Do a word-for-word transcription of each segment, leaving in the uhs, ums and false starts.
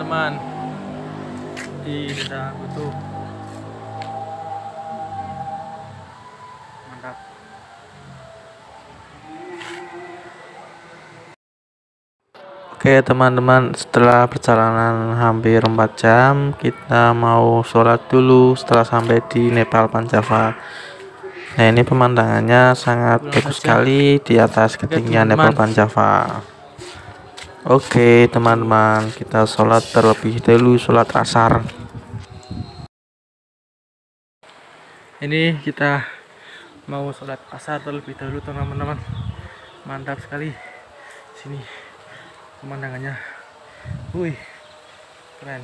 teman-teman di desa Butuh. Mantap. Oke teman-teman, setelah perjalanan hampir empat jam, kita mau sholat dulu setelah sampai di Nepal Panjava. Nah, ini pemandangannya sangat Pulang bagus saja. sekali di atas Oke, ketinggian teman-teman. Nepal Panjava. Oke teman-teman, kita sholat terlebih dahulu, sholat asar. Ini kita mau sholat asar terlebih dahulu teman-teman. Mantap sekali sini pemandangannya. Wih, keren.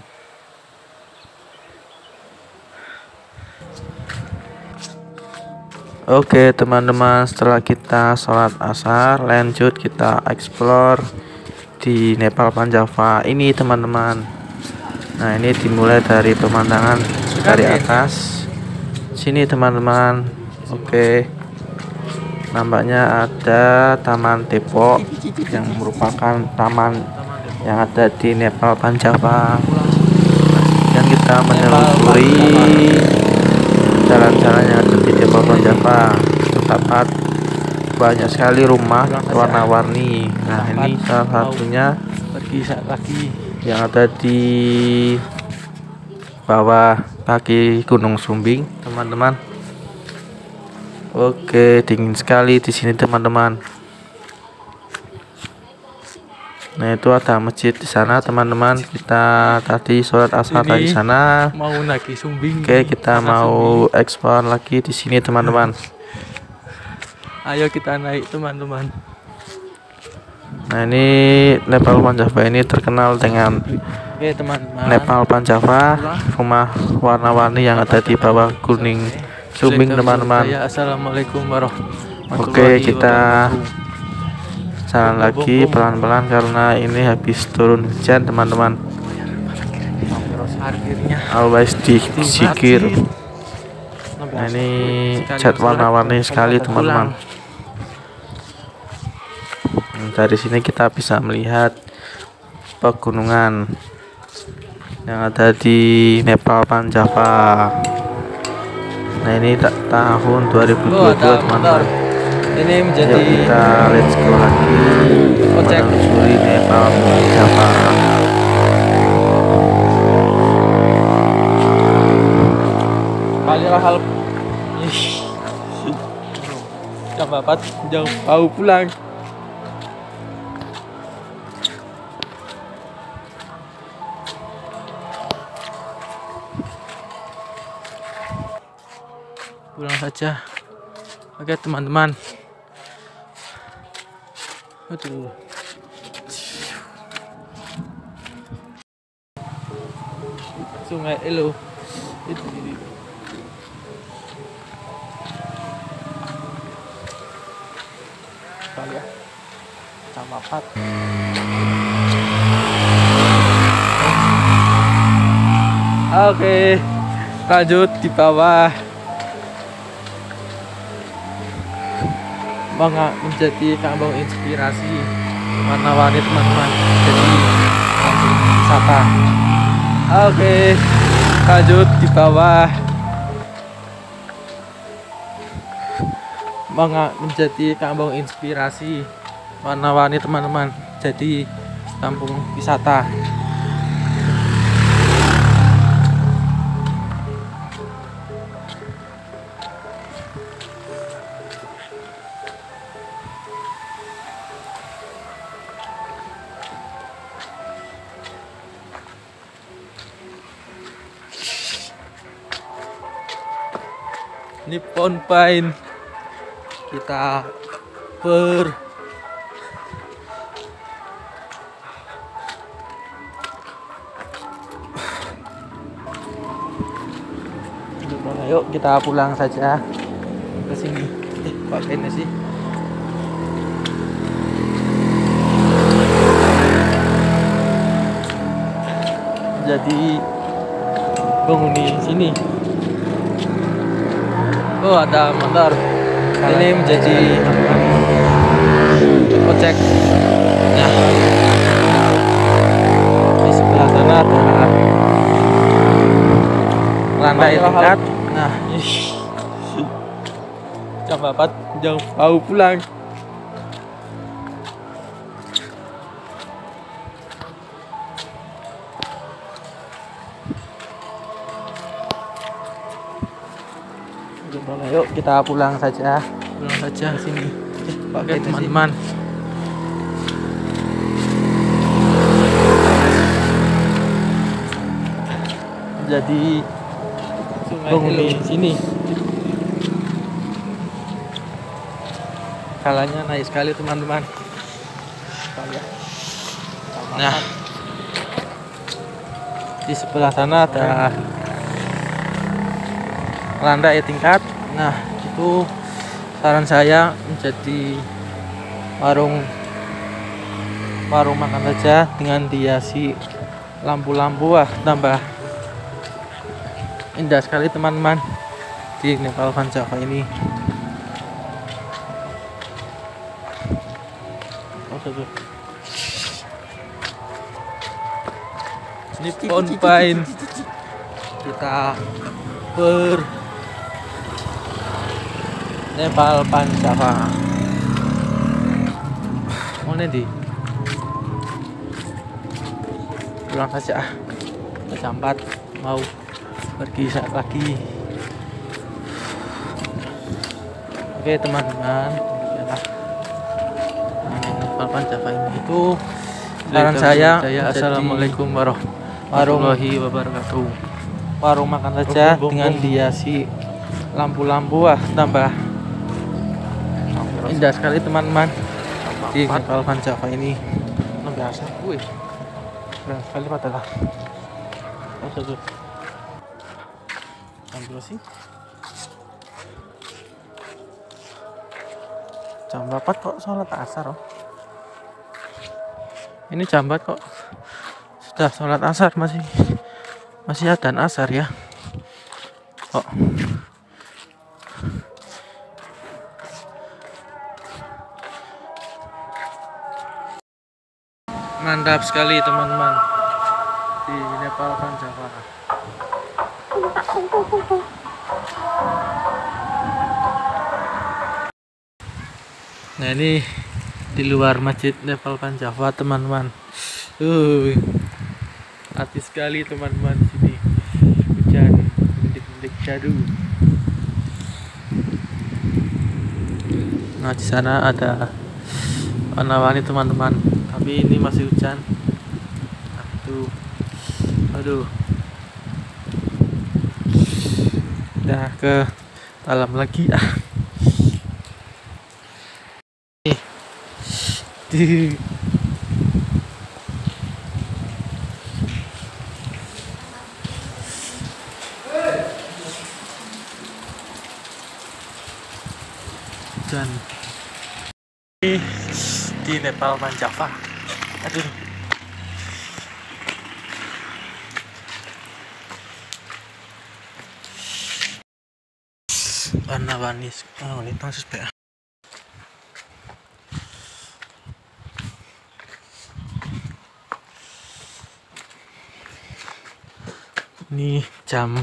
Oke teman-teman, setelah kita sholat asar, lanjut kita explore di Nepal Panjava ini teman-teman. Nah, ini dimulai dari pemandangan dari atas sini teman-teman. Oke, nampaknya ada Taman Depok yang merupakan taman yang ada di Nepal Panjava, dan kita menelusuri jalan-jalan yang ada di Nepal Panjava. Terdapat banyak sekali rumah warna-warni. Nah, ini salah satunya Pergi saat lagi yang ada di bawah kaki Gunung Sumbing, teman-teman. Oke, dingin sekali di sini, teman-teman. Nah, itu ada masjid di sana, teman-teman. Kita tadi sholat asar di sana. mau nagih Sumbing. Oke, kita mau ekspor lagi di sini, teman-teman. Ayo kita naik teman-teman. Nah, ini Nepal Panjava ini terkenal dengan Oke teman-teman. Nepal Panjava, rumah warna-warni yang ada di bawah Gunung Sumbing, teman-teman. Assalamualaikum warahmatullahi Oke, kita wabarakatuh. jalan lagi pelan-pelan karena ini habis turun hujan, teman-teman. Always di zikir. Nah, ini cat warna-warni sekali, teman-teman. Dari sini kita bisa melihat pegunungan yang ada di Nepal Panjava. Nah, ini tak tahun dua ribu dua puluh dua, teman-teman. Ini menjadi Yuk kita let's go lagi menelusuri Nepal Panjava. kali hal jam empat jauh mau pulang. Pulang saja. Oke teman-teman. Aduh. Sungai Elo itu ya sama empat. Oke, lanjut di bawah. Bangga menjadi kampung inspirasi warna-warni, teman-teman. Jadi kampung wisata. Oke, lanjut di bawah. Bangga menjadi kampung inspirasi warna-warni, teman-teman. Jadi kampung wisata. Nippon Paint. Kita ber Ayo kita pulang saja ke sini. Eh, kok kayaknya sih. Jadi penghuni sini. Oh, ada motor. Ini menjadi ojek. Ya. Ini sebelah sana ada landai tingkat. Nah, jam empat jauh mau pulang. Gimana, yuk kita pulang saja. Pulang saja sini. Oke teman-teman. Jadi penghuni sini kalanya naik sekali teman-teman. Nah, di sebelah sana ada landai tingkat. Nah, itu saran saya menjadi warung warung makan saja dengan dihiasi lampu-lampu. Wah, tambah indah sekali teman-teman di Nepal Van Java ini. Ini pohon pine. Kita ber Nepal Van Java. Mana di? Pulang saja. Jam empat mau pergi saat lagi. Oke teman-teman, demikianlah Nepal Van Java ini. Itu saran saya. Assalamualaikum warahmatullahi wabarakatuh. Warung makan saja dengan dihiasi lampu-lampu. Wah, tambah indah sekali teman-teman di Nepal Van Java ini. Biasa, wih, keren sekali padahal. Aduh, ambil sih. Jam berapa kok sholat asar? Oh, ini jam empat kok sudah sholat asar, masih masih adzan asar ya. Oh, mantap sekali teman-teman di Nepal Van Java. Nah, ini di luar masjid Nepal Van Java teman-teman. Uh, hati sekali teman-teman sini. Hujan bintik-bintik syadu. Nah, di sana ada warna-warni teman-teman. Tapi ini masih hujan. Nah, tuh. Aduh. Udah ke dalam lagi ah. Di hujan di Nepal Van Java. Aduh. Warna-warni. Oh, ini tangsus ya. Ini jam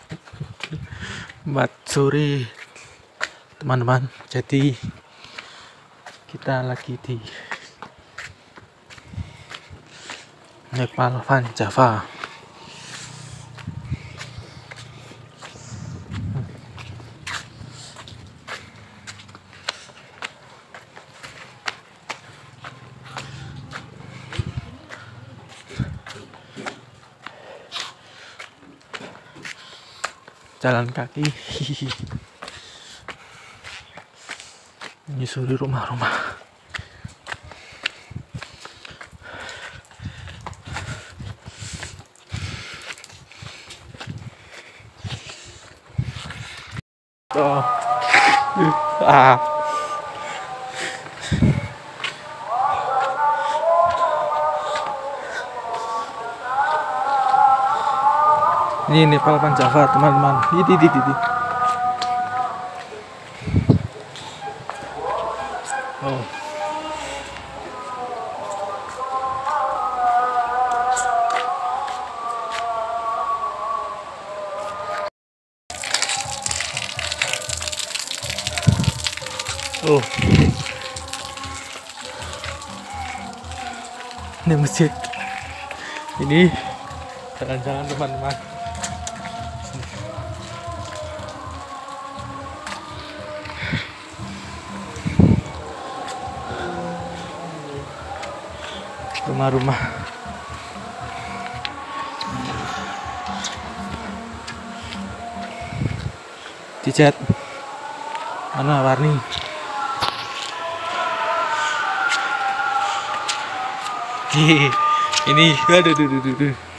empat sore teman-teman. Jadi kita lagi di Nepal Van Java. Jalan kaki menyusuri rumah-rumah. Oh. Ah. Ini Nepal Van Java teman-teman. Di di di di. Oh. Oh, ini masjid. Ini jalan-jalan teman-teman. Rumah-rumah. Dicat. Mana warni? Ini, aduh, aduh, aduh, aduh.